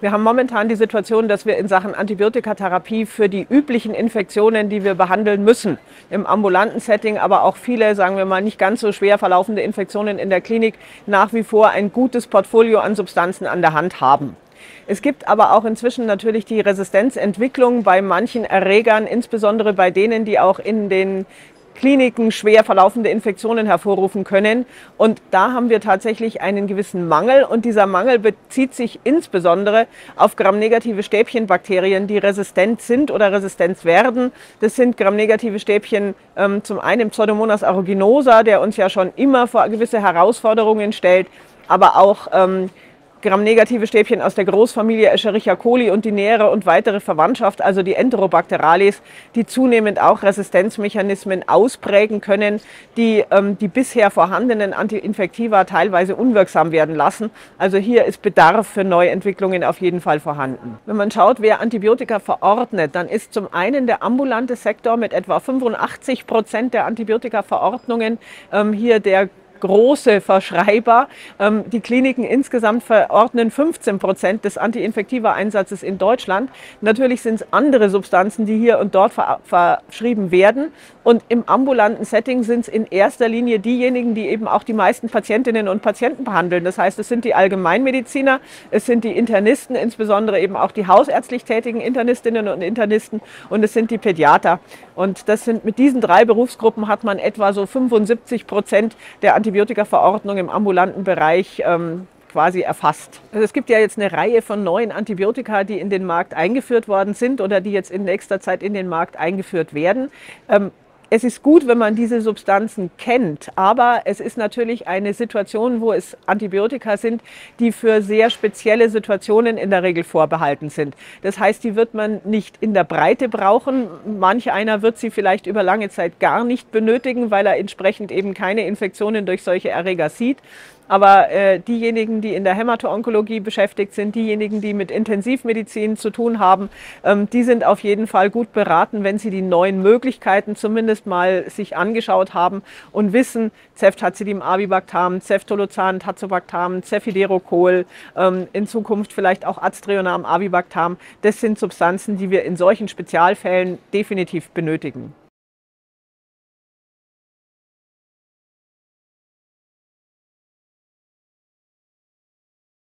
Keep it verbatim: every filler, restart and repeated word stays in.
Wir haben momentan die Situation, dass wir in Sachen Antibiotikatherapie für die üblichen Infektionen, die wir behandeln müssen, im ambulanten Setting, aber auch viele, sagen wir mal, nicht ganz so schwer verlaufende Infektionen in der Klinik, nach wie vor ein gutes Portfolio an Substanzen an der Hand haben. Es gibt aber auch inzwischen natürlich die Resistenzentwicklung bei manchen Erregern, insbesondere bei denen, die auch in den Kliniken schwer verlaufende Infektionen hervorrufen können. Und da haben wir tatsächlich einen gewissen Mangel. Und dieser Mangel bezieht sich insbesondere auf gramnegative Stäbchenbakterien, die resistent sind oder resistent werden. Das sind gramnegative Stäbchen ähm, zum einen Pseudomonas aeruginosa, der uns ja schon immer vor gewisse Herausforderungen stellt, aber auch ähm, gramnegative Stäbchen aus der Großfamilie Escherichia coli und die nähere und weitere Verwandtschaft, also die Enterobacterales, die zunehmend auch Resistenzmechanismen ausprägen können, die ähm, die bisher vorhandenen Antiinfektiva teilweise unwirksam werden lassen. Also hier ist Bedarf für Neuentwicklungen auf jeden Fall vorhanden. Wenn man schaut, wer Antibiotika verordnet, dann ist zum einen der ambulante Sektor mit etwa fünfundachtzig Prozent der Antibiotikaverordnungen ähm, hier der große Verschreiber. Die Kliniken insgesamt verordnen fünfzehn Prozent des Antiinfektiva-Einsatzes in Deutschland. Natürlich sind es andere Substanzen, die hier und dort verschrieben werden. Und im ambulanten Setting sind es in erster Linie diejenigen, die eben auch die meisten Patientinnen und Patienten behandeln. Das heißt, es sind die Allgemeinmediziner, es sind die Internisten, insbesondere eben auch die hausärztlich tätigen Internistinnen und Internisten, und es sind die Pädiater. Und das sind, mit diesen drei Berufsgruppen hat man etwa so fünfundsiebzig Prozent der Antibiotikaverordnung im ambulanten Bereich ähm, quasi erfasst. Also es gibt ja jetzt eine Reihe von neuen Antibiotika, die in den Markt eingeführt worden sind oder die jetzt in nächster Zeit in den Markt eingeführt werden. Ähm, Es ist gut, wenn man diese Substanzen kennt, aber es ist natürlich eine Situation, wo es Antibiotika sind, die für sehr spezielle Situationen in der Regel vorbehalten sind. Das heißt, die wird man nicht in der Breite brauchen. Manch einer wird sie vielleicht über lange Zeit gar nicht benötigen, weil er entsprechend eben keine Infektionen durch solche Erreger sieht. Aber äh, diejenigen, die in der Hämato-Onkologie beschäftigt sind, diejenigen, die mit Intensivmedizin zu tun haben, ähm, die sind auf jeden Fall gut beraten, wenn sie die neuen Möglichkeiten zumindest mal sich angeschaut haben und wissen, Ceftazidime avibactam, Ceftolozan, Tazobactam, Cefiderocol, ähm, in Zukunft vielleicht auch Aztreonam avibactam. Das sind Substanzen, die wir in solchen Spezialfällen definitiv benötigen.